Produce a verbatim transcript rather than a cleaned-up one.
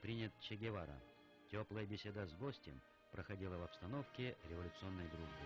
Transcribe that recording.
принят Че Гевара. Теплая беседа с гостем проходила в обстановке революционной дружбы.